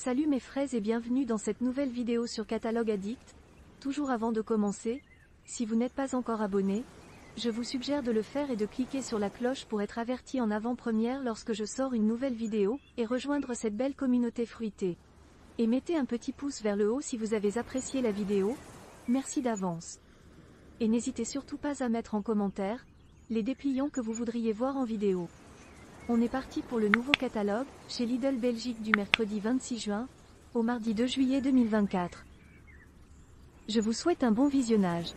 Salut mes fraises et bienvenue dans cette nouvelle vidéo sur Catalogue Addict. Toujours avant de commencer, si vous n'êtes pas encore abonné, je vous suggère de le faire et de cliquer sur la cloche pour être averti en avant-première lorsque je sors une nouvelle vidéo, et rejoindre cette belle communauté fruitée. Et mettez un petit pouce vers le haut si vous avez apprécié la vidéo, merci d'avance. Et n'hésitez surtout pas à mettre en commentaire les dépliants que vous voudriez voir en vidéo. On est parti pour le nouveau catalogue, chez Lidl Belgique du mercredi 26 juin, au mardi 2 juillet 2024. Je vous souhaite un bon visionnage.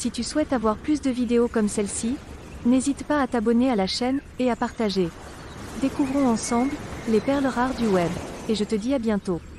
Si tu souhaites avoir plus de vidéos comme celle-ci, n'hésite pas à t'abonner à la chaîne, et à partager. Découvrons ensemble, les perles rares du web. Et je te dis à bientôt.